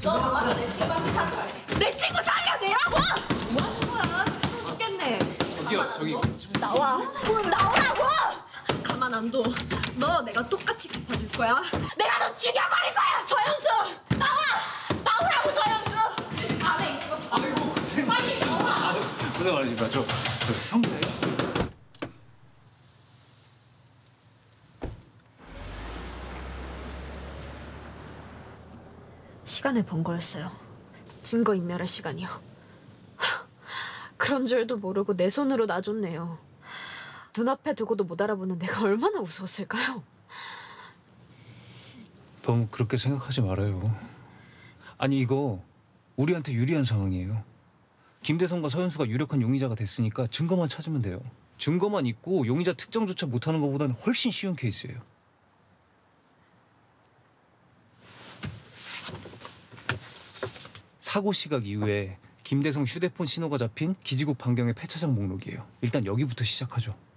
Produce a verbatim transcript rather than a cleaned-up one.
너 나와서 내 친구한테 사과해. 내 친구 살려내라고! 뭐 하는 거야? 시끄러워 죽겠네. 저기요, 저기. 나와. 나오라고! 가만 안 둬. 너 내가 똑같이 갚아줄 거야. 내가 너 죽여버릴 거야, 서현수! 나와! 나오라고, 서현수! 안에 있는 거 아이고, 고생. 빨리 나와! 고생 많으십니다. 저, 저 형사예요? 시간을 번 거였어요. 증거 인멸할 시간이요. 그런 줄도 모르고 내 손으로 놔줬네요. 눈앞에 두고도 못 알아보는 내가 얼마나 우스웠을까요? 너무 그렇게 생각하지 말아요. 아니 이거 우리한테 유리한 상황이에요. 김대성과 서현수가 유력한 용의자가 됐으니까 증거만 찾으면 돼요. 증거만 있고 용의자 특정조차 못하는 것보다는 훨씬 쉬운 케이스예요. 사고 시각 이후에 김대성 휴대폰 신호가 잡힌 기지국 반경의 폐차장 목록이에요. 일단 여기부터 시작하죠.